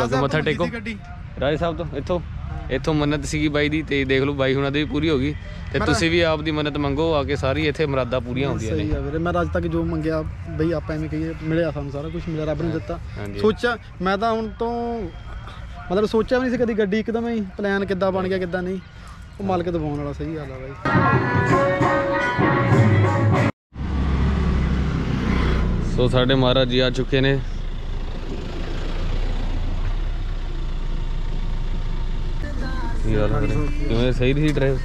साहब तो मत्था टेको राजे साहब तो इत्थों मन्नत सीगी बाई दी ते देख लो बाई हुणां दी भी पूरी हो गई ते तुसीं भी आप दी मन्नत मंगो आके सारी इत्थे मुरादां पूरीआं होंदियां ने। सही है वीरे, मैं अज तक जो मंगया बई आप एवें कहिए मिलिया, सानूं सारा कुछ मिलिया, रब ने दित्ता। सोचा मैं तां हुण तो मतलब सोचा भी नहीं सी कदी गड्डी एकदम ही प्लान किद्दां बन गया किद्दां नहीं, वो मालक दबाउण वाला। सही गल है बाई। सो साडे महाराज जी आ चुके ने। किवें सही रही ड्राइव?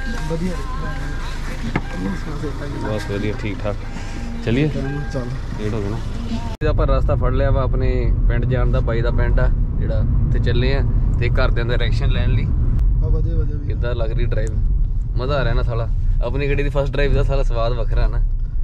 बस वधिया ठीक ठाक। चलिए लेट हो गया ना। ਆਪਾਂ ਰਸਤਾ ਫੜ ਲਿਆ ਵਾ ਆਪਣੇ ਪਿੰਡ ਜਾਣ ਦਾ। ਬਾਈ ਦਾ ਪਿੰਡ ਆ ਜਿਹੜਾ ਉੱਥੇ ਚੱਲੇ ਆ ਤੇ ਘਰਦਿਆਂ ਦਾ ਡਾਇਰੈਕਸ਼ਨ ਲੈਣ ਲਈ। ਵਧੀਆ ਵਧੀਆ ਕਿੱਦਾਂ ਲੱਗ ਰਹੀ ਡਰਾਈਵ? ਮਜ਼ਾ ਆ ਰਿਹਾ ਨਾ ਸਾਲਾ। ਆਪਣੀ ਗੱਡੀ ਦੀ ਫਸਟ ਡਰਾਈਵ ਦਾ ਸਾਲਾ ਸਵਾਦ ਵੱਖਰਾ ਨਾ।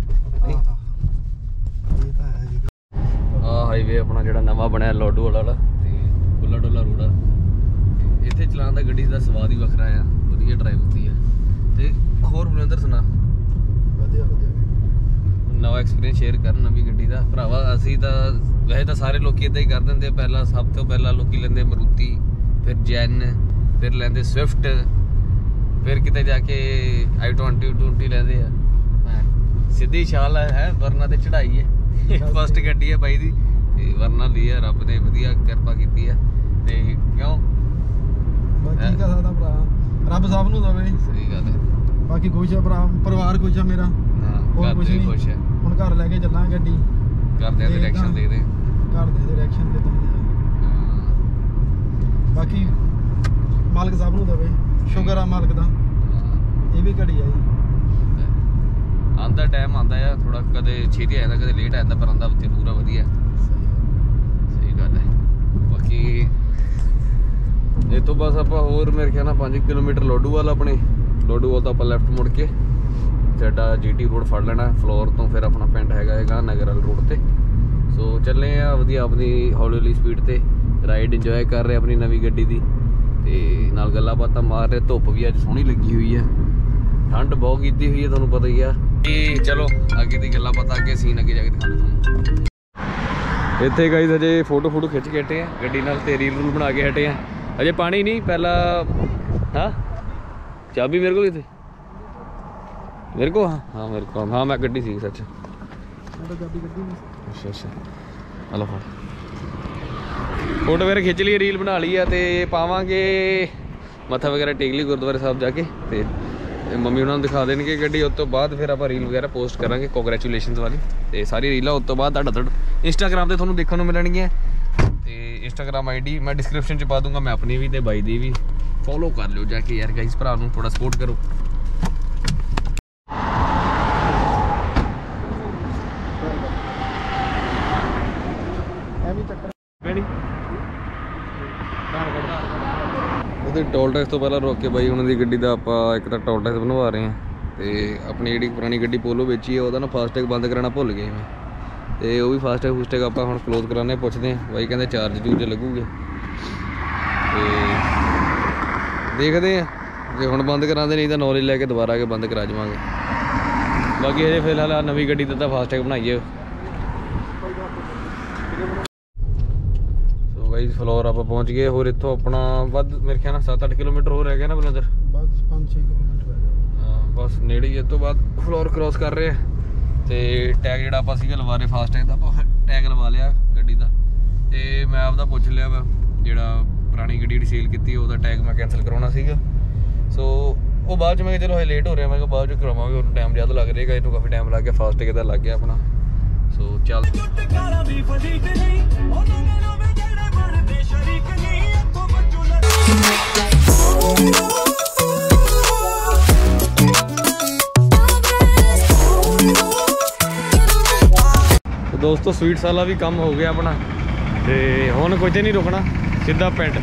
ਆ ਹਾਈਵੇ ਆਪਣਾ ਜਿਹੜਾ ਨਵਾਂ ਬਣਿਆ ਲੋਡੂ ਵਾਲਾ ਤੇ ਖੁੱਲਾ ਡੁੱਲਾ ਰੋਡ ਆ। ਇੱਥੇ ਚਲਾਉਣ ਦਾ ਗੱਡੀ ਦਾ ਸਵਾਦ ਹੀ ਵੱਖਰਾ ਆ। ਵਧੀਆ ਡਰਾਈਵ ਹੁੰਦੀ ਆ। ਤੇ ਹੋਰ ਬਲਵਿੰਦਰ ਸੁਣਾ? ਵਧੀਆ ਵਧੀਆ ਨਵਾਂ ਐਕਸਪੀਰੀਅੰਸ ਸ਼ੇਅਰ ਕਰਨ ਨਵੀਂ ਗੱਡੀ ਦਾ। ਭਰਾਵਾ ਅਸੀਂ ਤਾਂ ਵੈਸੇ ਤਾਂ ਸਾਰੇ ਲੋਕੀ ਇੱਦਾਂ ਹੀ ਕਰ ਦਿੰਦੇ। ਪਹਿਲਾਂ ਸਭ ਤੋਂ ਪਹਿਲਾਂ ਲੋਕੀ ਲੈਂਦੇ ਮਰੂਤੀ, ਫਿਰ ਜੈਨ, ਫਿਰ ਲੈਂਦੇ ਸਵਿਫਟ, ਫਿਰ ਕਿਤੇ ਜਾ ਕੇ i20 ਲੈਂਦੇ ਆ। ਸਿੱਧੀ ਛਾਲ ਹੈ ਵਰਨਾ ਤੇ ਚੜਾਈ ਹੈ। ਫਸਟ ਗੱਡੀ ਹੈ ਬਾਈ ਦੀ ਤੇ ਵਰਨਾ ਲਈ ਆ। ਰੱਬ ਨੇ ਵਧੀਆ ਕਿਰਪਾ ਕੀਤੀ ਆ ਤੇ ਕਿਉਂ ਬਾਕੀ ਕਾ ਸਕਦਾ ਭਰਾ, ਰੱਬ ਸਭ ਨੂੰ ਦਵੇ। ਸਹੀ ਗੱਲ ਹੈ। ਬਾਕੀ ਖੁਸ਼ ਆ ਭਰਾ, ਪਰਿਵਾਰ ਖੁਸ਼ ਆ ਮੇਰਾ। ਘਰ ਦੇ ਖੁਸ਼ ਹੈ। ਹੁਣ ਘਰ ਲੈ ਕੇ ਚੱਲਾਂਗੇ ਗੱਡੀ। ਘਰਦਿਆਂ ਦੇ ਡਾਇਰੈਕਸ਼ਨ ਦੇ ਦੇ। ਘਰਦਿਆਂ ਦੇ ਡਾਇਰੈਕਸ਼ਨ ਦੇ ਦਿੰਦੇ ਆ। ਬਾਕੀ ਮਾਲਕ ਸਭ ਨੂੰ ਦਵੇ। ਸ਼ੁਕਰ ਆ ਮਾਲਕ ਦਾ। ਇਹ ਵੀ ਘੜੀ ਆ ਜੀ। ਆਂਦਾ ਟਾਈਮ ਆਂਦਾ ਆ ਥੋੜਾ, ਕਦੇ ਛੇਤੀ ਆ ਜਾਂਦਾ ਕਦੇ ਲੇਟ ਆ ਜਾਂਦਾ, ਪਰ ਆਂਦਾ ਜ਼ਰੂਰ ਆ ਵਧੀਆ। ਸਹੀ ਗੱਲ ਹੈ। ਬਾਕੀ ਇਹ ਤੋਂ ਬਸ ਆਪਾਂ ਹੋਰ ਮੇਰੇ ਖਿਆਲ ਨਾਲ 5 ਕਿਲੋਮੀਟਰ ਲੋਡੂਵਾਲ, ਆਪਣੇ ਲੋਡੂਵਾਲ ਤੋਂ ਆਪਾਂ ਲੈਫਟ ਮੁੜ ਕੇ ਸਾਡਾ GT ਰੋਡ ਫੜ ਲੈਣਾ ਫਲੋਰ ਤੋਂ। ਫਿਰ ਆਪਣਾ ਪਿੰਡ ਹੈਗਾ ਨਗਰ ਵਾਲ ਰੋਡ ਤੇ। ਸੋ ਚੱਲੇ ਆ ਵਧੀਆ ਆਪਣੀ ਹੌਲੀ ਹੌਲੀ ਸਪੀਡ ਤੇ ਰਾਈਡ ਇੰਜੋਏ ਕਰ ਰਹੇ ਆਪਣੀ ਨਵੀਂ ਗੱਡੀ ਦੀ ਤੇ ਨਾਲ ਗੱਲਾਂ ਬਾਤਾਂ ਮਾਰ ਰਹੇ। ਧੁੱਪ ਵੀ ਅੱਜ ਸੋਹਣੀ ਲੱਗੀ ਹੋਈ ਹੈ, ਠੰਡ ਬਹੁਤ ਕੀਤੀ ਹੋਈ ਹੈ ਤੁਹਾਨੂੰ ਪਤਾ ਹੀ ਆ। ਤੇ ਚਲੋ ਅੱਗੇ ਦੀ ਗੱਲਾਂ ਬਾਤਾਂ ਅੱਗੇ ਸੀਨ ਅੱਗੇ ਜਾ ਕੇ ਦਿਖਾਉਂਦਾ ਤੁਹਾਨੂੰ। ਇੱਥੇ ਗਾਈਸ ਅਜੇ ਫੋਟੋ ਖਿੱਚ ਕੇ ਹਟੇ ਆ ਗੱਡੀ ਨਾਲ ਤੇ ਰੀਲ ਰੂਲ ਬਣਾ ਕੇ ਹਟੇ ਆ। ਅਜੇ ਪਾਣੀ ਨਹੀਂ ਪਹਿਲਾਂ। ਹਾਂ ਚਾਬੀ ਮੇਰੇ ਕੋਲ ਕਿੱਥੇ? मेरे को हाँ मेरे को हाँ मैं गड्डी सी सच। अच्छा अच्छा हलो फोटो वगैरह खिंच ली, रील बना ली है तो पावांगे मत्था वगैरह टेक ली गुरुद्वारे साहब जाके ते मम्मी उन्होंने दिखा देंगे गड्डी। उस तो बाद फिर आप रील वगैरह पोस्ट करांगे कॉन्ग्रेचुलेशन वाली ते सारी रीलां। उस तो बाद इंस्टाग्राम से थोड़ा देखने को मिलणगियां ते इंस्टाग्राम ID मैं डिस्क्रिप्शन च पा दूंगा। मैं अपनी भी ते बाई दी भी फॉलो कर लो जाके यार गाइस। भरा नूं थोड़ा सपोर्ट करो। ਉਹਦੇ ਟੋਲ ਟੈਕਸ ਤੋਂ ਪਹਿਲਾਂ ਰੋਕ ਕੇ ਬਾਈ ਉਹਨਾਂ ਦੀ ਗੱਡੀ ਦਾ ਆਪਾਂ ਇੱਕ ਤਾਂ ਟੋਲ ਟੈਕਸ ਬਣਵਾ ਰਹੇ ਹਾਂ ਤੇ ਆਪਣੀ ਜਿਹੜੀ ਪੁਰਾਣੀ ਗੱਡੀ ਪੋਲੋ ਵੇਚੀ ਹੈ ਉਹਦਾ ਨਾ ਫਾਸਟੈਗ ਬੰਦ ਕਰਾਉਣਾ ਭੁੱਲ ਗਏ ਮੈਂ ਤੇ ਉਹ ਵੀ ਫਾਸਟੈਗ ਆਪਾਂ ਹੁਣ ਕਲੋਜ਼ ਕਰਾਉਣੇ ਪੁੱਛਦੇ ਹਾਂ। ਬਾਈ ਕਹਿੰਦੇ ਚਾਰਜ ਚੂਰਜ ਲੱਗੂਗੇ ਤੇ ਦੇਖਦੇ ਹਾਂ ਜੇ ਹੁਣ ਬੰਦ ਕਰਾਉਂਦੇ ਨਹੀਂ ਤਾਂ ਨੌਲੇਜ ਲੈ ਕੇ ਦੁਬਾਰਾ ਆ ਕੇ ਬੰਦ ਕਰਾ ਜਾਵਾਂਗੇ। ਬਾਕੀ ਹਜੇ ਫਿਲਹਾਲ ਆ ਨਵੀਂ ਗੱਡੀ ਦਾ ਤਾਂ ਫਾਸਟੈਗ ਬਣਾਈਏ। भाई फ्लोर आप पहुँच गए होर इतों अपना वध मेरे ख्याल 7-8 किलोमीटर हो रह गया ना बलविंदर? 5-6 किलोमीटर हाँ बस नेड़े ही। इस तो बाद फ्लोर क्रॉस कर रहे हैं तो टैग जो आप लवा रहे फासटैग का टैग लवा लिया गड्डी का। तो मैं आपका पुछ लिया वा जो पुरानी गड्डी जी सेल की वह टैग मैं कैंसल करवाना सीगा। सो वो बाद में चलो लेट हो रहा मैं बाद करवावे टाइम ज़्यादा लग रहेगा। इनू काफ़ी टाइम लग गया फासटैग का लग गया अपना। सो चल दोस्तों स्वीट्स वाला भी कम हो गया अपना ते हुण कुछ नहीं रुकना सीधा पिंड।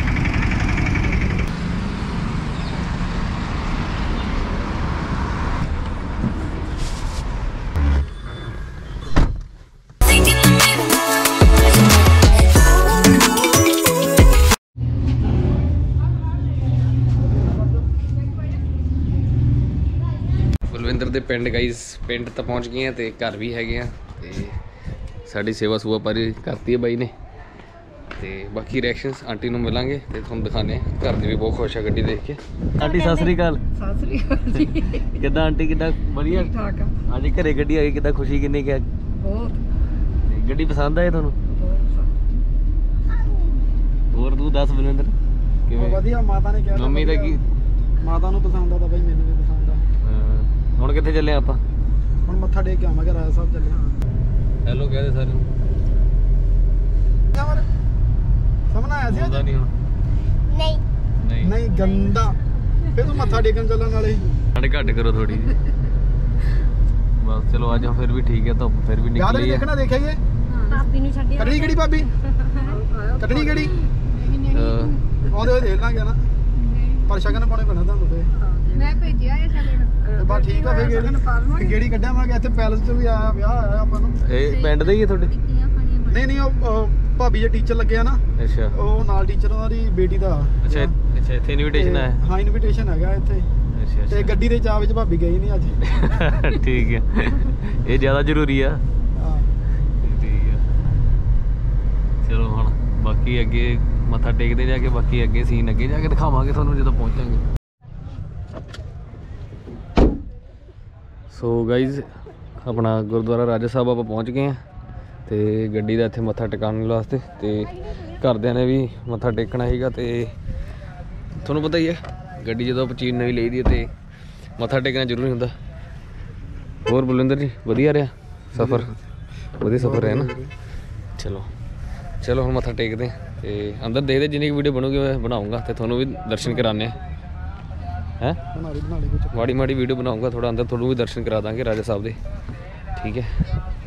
ਬਲਵਿੰਦਰ ਦੇ ਪਿੰਡ ਗਾਈਸ ਪਿੰਡ ਤਾਂ ਪਹੁੰਚ ਗਏ ਆ ਤੇ ਘਰ ਵੀ ਹੈਗੇ ਆ ਤੇ ਸਾਡੀ ਸੇਵਾ ਸੂਆ ਪਾਰੀ ਕਰਤੀ ਹੈ ਬਾਈ ਨੇ ਤੇ ਬਾਕੀ ਰਿਐਕਸ਼ਨਸ ਆਂਟੀ ਨੂੰ ਮਿਲਾਂਗੇ ਤੇ ਤੁਹਾਨੂੰ ਦਿਖਾਣੇ। ਘਰ ਦੇ ਵੀ ਬਹੁਤ ਖੁਸ਼ ਆ ਗੱਡੀ ਦੇਖ ਕੇ। ਆਂਟੀ ਸਤਿ ਸ੍ਰੀ ਅਕਾਲ। ਸਤਿ ਸ੍ਰੀ ਅਕਾਲ ਜੀ। ਕਿੱਦਾਂ ਆਂਟੀ, ਕਿੱਦਾਂ? ਵਧੀਆ ਠੀਕ ਠਾਕ ਆ। ਅੱਜ ਘਰੇ ਗੱਡੀ ਆ ਗਈ, ਕਿੱਦਾਂ ਖੁਸ਼ੀ ਕਿੰਨੀ ਕੁ ਹੈ? ਬਹੁਤ ਗੱਡੀ ਪਸੰਦ ਆਈ ਤੁਹਾਨੂੰ? ਬਹੁਤ ਹੋਰ ਤੂੰ ਦੱਸ ਬਲਵਿੰਦਰ ਕਿਵੇਂ? ਵਧੀਆ। ਮਾਤਾ ਨੇ ਕਿਹਾ ਮੰਮੀ ਦਾ ਕੀ? ਮਾਤਾ ਨੂੰ ਪਸੰਦ ਆ ਤਾਂ ਬਈ ਮੈਨੂੰ ਵੀ ਪਸੰਦ ਆ। ਹੁਣ ਕਿੱਥੇ ਚੱਲੇ ਆਪਾਂ? ਹੁਣ ਮੱਥਾ ਟੇਕ ਕੇ ਆਵਾਂਗੇ ਰਾਜਾ ਸਾਹਿਬ ਚੱਲੇ। ਹੈਲੋ ਕਹਦੇ ਸਾਰਿਆਂ ਨੂੰ। ਸਮਝ ਆਇਆ ਸੀ ਅੱਜ? ਨਹੀਂ ਹੁਣ ਨਹੀਂ ਨਹੀਂ ਗੰਦਾ। ਫੇਰ ਤੂੰ ਮੱਥਾ ਟੇਕਣ ਚੱਲਣ ਵਾਲੇ ਸਾਡੇ ਘੱਟ ਕਰੋ ਥੋੜੀ ਜੀ। ਬਸ ਚਲੋ ਅੱਜ ਫਿਰ ਵੀ ਠੀਕ ਹੈ, ਧੁੱਪ ਫਿਰ ਵੀ ਯਾਦ ਨਿਕਲੀ ਨਹੀਂ ਹੈ। ਦੇਖਣਾ ਦੇਖਿਆ ਇਹ ਭਾਬੀ ਨੂੰ ਛੱਡਿਆ। ਕੱਢਣੀ ਕਿਹੜੀ ਭਾਬੀ? ਕੱਢਣੀ ਕਿਹੜੀ? ਉਹਦੇ ਹੋਏ ਦੇਖ ਲਾਂਗੇ ਨਾ, ਪਰ ਸ਼ਗਨ ਪਾਉਣੇ ਪੈਣਾ ਤੁਹਾਨੂੰ ਤੇ। ਮੈਂ ਭੇਜਿਆ ਇਹ ਸ਼ਗਨ। ਤੇ ਬਸ ਠੀਕ ਆ ਫੇਰ ਗੇੜੀ ਕੱਢਾਵਾਂਗੇ। ਇੱਥੇ ਪੈਲਸ 'ਚ ਵੀ ਆਇਆ ਵਿਆਹ ਆਇਆ ਆਪਾਂ ਨੂੰ। ਇਹ ਪਿੰਡ ਦੇ ਹੀ ਹੈ ਤੁਹਾਡੇ? ਨਹੀਂ ਨਹੀਂ ਉਹ ਭਾਬੀ ਜੇ ਟੀਚਰ ਲੱਗੇ ਆ ਨਾ, ਅੱਛਾ ਉਹ ਨਾਲ ਟੀਚਰ ਉਹਨਾਂ ਦੀ ਬੇਟੀ ਦਾ। ਅੱਛਾ ਅੱਛਾ, ਇੱਥੇ ਇਨਵੀਟੇਸ਼ਨ ਆਇਆ? ਹਾਂ ਇਨਵੀਟੇਸ਼ਨ ਹੈਗਾ ਇੱਥੇ। ਅੱਛਾ ਤੇ ਗੱਡੀ ਦੇ ਚਾਅ ਵਿੱਚ ਭਾਬੀ ਗਈ ਨਹੀਂ ਅੱਜ। ਠੀਕ ਹੈ, ਇਹ ਜ਼ਿਆਦਾ ਜ਼ਰੂਰੀ ਆ। ਹਾਂ ਠੀਕ ਹੈ, ਚਲੋ ਹੁਣ ਬਾਕੀ ਅੱਗੇ ਮੱਥਾ ਟੇਕਦੇ ਜਾ ਕੇ, ਬਾਕੀ ਅੱਗੇ ਸੀਨ ਅੱਗੇ ਜਾ ਕੇ ਦਿਖਾਵਾਂਗੇ ਤੁਹਾਨੂੰ ਜਦੋਂ ਪਹੁੰਚਾਂਗੇ। ਸੋ ਗਾਈਜ਼ ਆਪਣਾ ਗੁਰਦੁਆਰਾ ਰਾਜਾ ਸਾਹਿਬ ਆਪਾਂ ਪਹੁੰਚ ਗਏ ਹਾਂ ਤੇ ਗੱਡੀ ਦਾ ਇੱਥੇ ਮੱਥਾ ਟਿਕਾਉਣ ਵਾਸਤੇ, ਤੇ ਘਰਦਿਆਂ ਨੇ ਵੀ ਮੱਥਾ ਟੇਕਣਾ ਸੀਗਾ। ਤੇ ਤੁਹਾਨੂੰ ਪਤਾ ਹੀ ਹੈ ਗੱਡੀ ਜਦੋਂ ਆਪਾਂ ਚੀਜ਼ ਨਵੀਂ ਲਈਦੀ ਹੈ ਤੇ ਮੱਥਾ ਟੇਕਣਾ ਜ਼ਰੂਰੀ ਹੁੰਦਾ। ਹੋਰ ਬਲਵਿੰਦਰ ਜੀ ਵਧੀਆ ਰਿਹਾ ਸਫ਼ਰ? ਵਧੀਆ ਸਫ਼ਰ ਰਿਹਾ ਨਾ। ਚਲੋ ਚਲੋ ਹੁਣ ਮੱਥਾ ਟੇਕਦੇ ਤੇ ਅੰਦਰ ਦੇਖਦੇ, ਜਿੰਨੀ ਵੀਡੀਓ ਬਣੂਗੀ ਮੈਂ ਬਣਾਉਂਗਾ ਤੇ ਤੁਹਾਨੂੰ ਵੀ ਦਰਸ਼ਨ ਕਰਾਉਂਦੇ ਹੈ। ਬਣਾ ਲਈ ਕੁਝ। ਮਾੜੀ ਮਾੜੀ ਵੀਡੀਓ ਬਣਾਉਂਗਾ, ਥੋੜਾ ਅੰਦਰ ਤੁਹਾਨੂੰ ਵੀ ਦਰਸ਼ਨ ਕਰਾ ਦਾਂਗੇ ਰਾਜਾ ਸਾਹਿਬ ਦੇ। ਠੀਕ ਹੈ।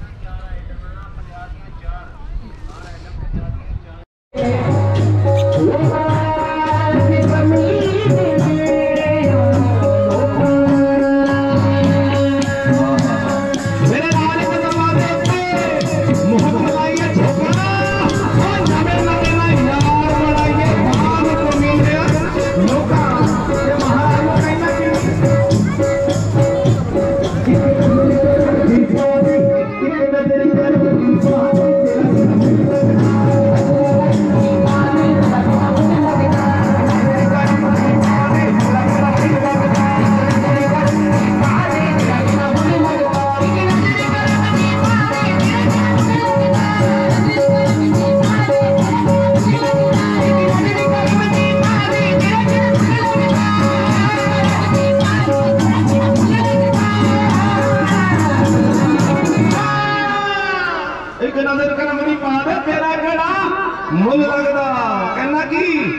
ਮੁੱਲ ਲੱਗਦਾ ਕਹਿੰਦਾ ਕੀ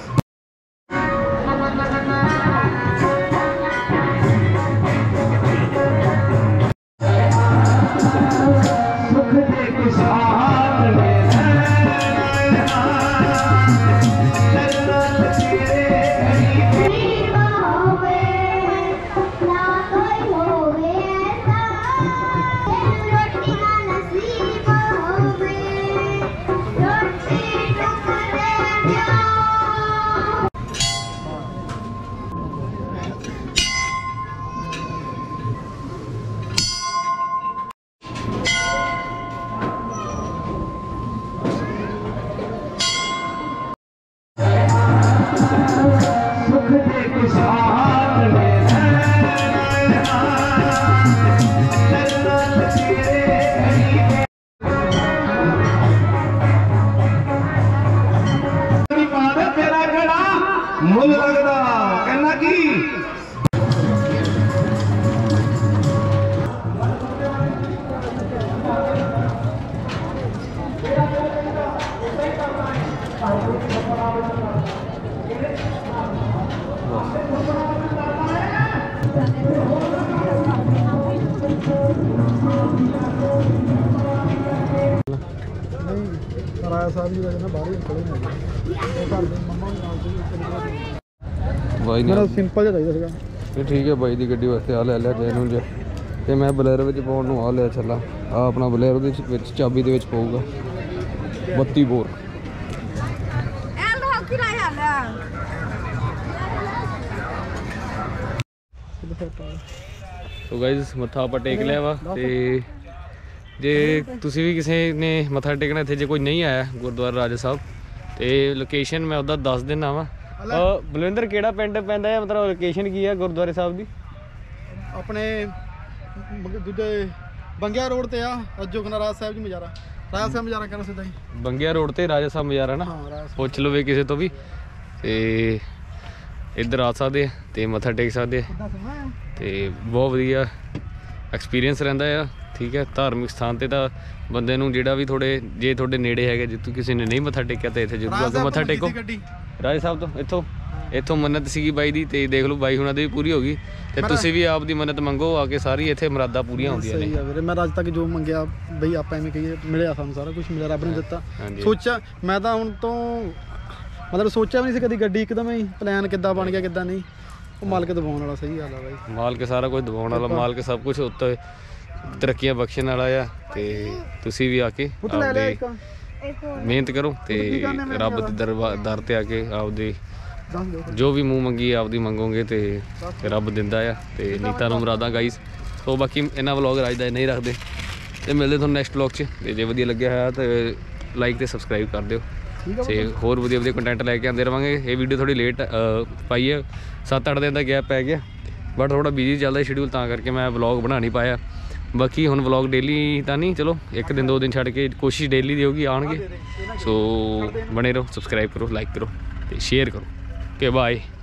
ਸੁਖ ਦੇ ਕਿਸਾਨ ਨੇ ਮੁੱਲ ਲੱਗਦਾ ਕਹਿੰਦਾ ਕੀ ਰਾਜਾ ਸਾਹਿਬ ਜੀ ਵਜੇ ਨਾ ਬਾਹਰ ਹੀ ਖੜੇ ਨੇ। ਉਹ ਘਰ ਦੇ ਮੰਮਾ ਨਾਲ ਬਾਈ ਮੇਰਾ ਨੇ ਸਿੰਪਲ ਜਿਹਾ ਚਾਹੀਦਾ ਸੀਗਾ। ਇਹ ਠੀਕ ਹੈ ਬਾਈ ਦੀ ਗੱਡੀ ਵਾਸਤੇ ਆ ਲੈ ਲਿਆ ਜੈਨੂਨ ਜਿਹਾ, ਤੇ ਮੈਂ ਬਲੇਰੋ ਵਿੱਚ ਪਾਉਣ ਨੂੰ ਆ ਲਿਆ ਚੱਲਾ। ਆ ਆਪਣਾ ਬਲੇਰੋ ਦੇ ਵਿੱਚ ਚਾਬੀ ਦੇ ਵਿੱਚ ਪਊਗਾ 32 ਬੋਰ। ਸੋ ਗਾਇਜ਼ ਮੱਥਾ ਆਪਾਂ ਟੇਕ ਲਿਆ ਵਾ, ਤੇ ਜੇ ਤੁਸੀਂ ਵੀ ਕਿਸੇ ਨੇ ਮੱਥਾ ਟੇਕਣਾ ਇੱਥੇ, ਜੇ ਕੋਈ ਨਹੀਂ ਆਇਆ ਗੁਰਦੁਆਰਾ ਰਾਜਾ ਸਾਹਿਬ, ਤੇ ਲੋਕੇਸ਼ਨ ਮੈਂ ਉਹਦਾ ਦੱਸ ਦਿੰਦਾ ਵਾ। ਬਲਵਿੰਦਰ ਕਿਹੜਾ ਪਿੰਡ ਪੈਂਦਾ ਹੈ, ਮਤਲਬ ਲੋਕੇਸ਼ਨ ਕੀ ਹੈ ਗੁਰਦੁਆਰੇ ਸਾਹਿਬ ਦੀ? ਆਪਣੇ ਦੂਜੇ ਬੰਗਿਆ ਰੋਡ ਤੇ ਆ, ਅਜੋਗਨਾ ਰਾਜ ਸਾਹਿਬ ਜੀ ਮਜਾਰਾ, ਰਾਜ ਸਾਹਿਬ ਮਜਾਰਾ ਕਰੋ ਸਿੱਧਾ ਹੀ। ਬੰਗਿਆ ਰੋਡ ਤੇ ਰਾਜਾ ਸਾਹਿਬ ਮਜਾਰਾ ਨਾ, ਹਾਂ ਰਾਜ ਪੁੱਛ ਲਵੇ ਕਿਸੇ ਤੋਂ ਵੀ ਤੇ ਇੱਧਰ ਆ ਸਕਦੇ ਆ ਤੇ ਮੱਥਾ ਟੇਕ ਸਕਦੇ ਆ ਕਿੱਦਾਂ ਸੋਹਣਾ ਆ। ਤੇ ਬਹੁਤ ਵਧੀਆ ਐਕਸਪੀਰੀਅੰਸ ਰਹਿੰਦਾ ਆ। ਠੀਕ ਹੈ, ਧਾਰਮਿਕ ਸਥਾਨ ਤੇ ਤਾਂ ਬੰਦੇ ਨੂੰ ਜਿਹੜਾ ਵੀ ਜੇ ਤੁਹਾਡੇ ਨੇੜੇ ਹੈਗੇ, ਜਿੱਥੋਂ ਕਿਸੇ ਨੇ ਨਹੀਂ ਮੱਥਾ ਟੇਕਿਆ ਤਾਂ ਇੱਥੇ ਜ਼ਰੂਰ ਆ ਕੇ ਮੱਥਾ ਟੇਕੋ। ਰਾਜਾ ਸਾਹਿਬ ਤੋਂ ਇੱਥੋਂ ਮੰਨਤ ਸੀਗੀ ਬਾਈ ਦੀ, ਤੇ ਦੇਖ ਲਓ ਬਾਈ ਹੁਣਾਂ ਦੀ ਵੀ ਪੂਰੀ ਹੋ ਗਈ, ਤੇ ਤੁਸੀਂ ਵੀ ਆਪ ਦੀ ਮੰਨਤ ਮੰਗੋ ਆ ਕੇ, ਸਾਰੀ ਇੱਥੇ ਮੁਰਾਦਾਂ ਪੂਰੀਆਂ ਹੁੰਦੀਆਂ ਨੇ। ਸਹੀ ਆ ਵੀਰੇ, ਮੈਂ ਅੱਜ ਤੱਕ ਜੋ ਮੰਗਿਆ ਬਈ ਆਪਾਂ ਐਵੇਂ ਕਹੀਏ ਮਿਲਿਆ ਸਾਨੂੰ ਸਾਰਾ ਕੁਝ ਮਿਲਿਆ, ਰੱਬ ਨੇ ਦਿੱਤਾ। ਸੋਚਿਆ ਮੈਂ ਤਾਂ ਹੁਣ ਤੋਂ ਮਤਲਬ ਸੋਚਿਆ ਵੀ ਨਹੀਂ ਸੀ ਕਦੀ ਗੱਡੀ ਇੱਕਦਮ ਹੀ ਪਲਾਨ ਕਿੱਦਾਂ ਬਣ ਗਿਆ ਕਿੱਦਾਂ ਨਹੀਂ, ਉਹ ਮਾਲਕ ਦਬਾਉਣ ਵਾਲਾ। ਸਹੀ ਗੱਲ ਆ ਬਾਈ, ਮਾਲਕ ਸਾਰਾ ਕੁਝ ਦਬਾਉਣ ਵਾਲਾ, ਮਾਲਕ ਸਭ ਕੁਝ ਉੱਤੇ ਤਰੱਕੀਆਂ ਬਖਸ਼ਣ ਵਾਲਾ ਆ। ਤੇ ਤੁਸੀਂ ਵੀ ਆ ਕੇ ਆਪਦੀ ਮਿਹਨਤ ਕਰੋ ਤੇ ਰੱਬ ਦੇ ਦਰ ਤੇ ਆ ਕੇ ਆਪਦੀ ਜੋ ਵੀ ਮੂੰਹ ਮੰਗੀ ਆਪਦੀ ਮੰਗੋਗੇ ਤੇ ਰੱਬ ਦਿੰਦਾ ਆ, ਤੇ ਨੀਤਾਂ ਨੂੰ ਮੁਰਾਦਾਂ ਗਾਈਸ। ਸੋ ਬਾਕੀ ਇਹਨਾਂ ਵਲੌਗ ਅੱਜ ਦਾ ਨਹੀਂ ਰੱਖਦੇ, ਤੇ ਮਿਲਦੇ ਤੁਹਾਨੂੰ ਨੈਕਸਟ ਵਲੌਗ 'ਚ। ਤੇ ਜੇ ਵਧੀਆ ਲੱਗਿਆ ਹੋਇਆ ਤੇ ਲਾਈਕ ਤੇ ਸਬਸਕ੍ਰਾਈਬ ਕਰ ਦਿਓ, ਤੇ ਹੋਰ ਵਧੀਆ ਕੰਟੈਂਟ ਲੈ ਕੇ ਆਉਂਦੇ ਰਵਾਂਗੇ। ਇਹ ਵੀਡੀਓ ਥੋੜੀ ਲੇਟ ਪਾਈ ਹੈ, 7-8 ਦਿਨ ਦਾ ਗੈਪ ਪੈ ਗਿਆ, ਬਟ ਥੋੜਾ ਬਿਜੀ ਚੱਲਦਾ ਸ਼ਡਿਊਲ, ਤਾਂ ਕਰਕੇ ਮੈਂ ਵਲੌਗ ਬਣਾ ਨਹੀਂ ਪਾਇਆ। ਬਾਕੀ ਹੁਣ ਵਲੌਗ ਡੇਲੀ ਤਾਂ ਨਹੀਂ, ਚਲੋ 1 ਦਿਨ 2 ਦਿਨ ਛੱਡ ਕੇ ਕੋਸ਼ਿਸ਼ ਡੇਲੀ ਦੀ ਹੋਗੀ ਆਉਣਗੇ। ਸੋ ਬਣੇ ਰਹੋ, ਸਬਸਕ੍ਰਾਈਬ ਕਰੋ, ਲਾਈਕ ਕਰੋ ਤੇ ਸ਼ੇਅਰ ਕਰੋ। Okay bye.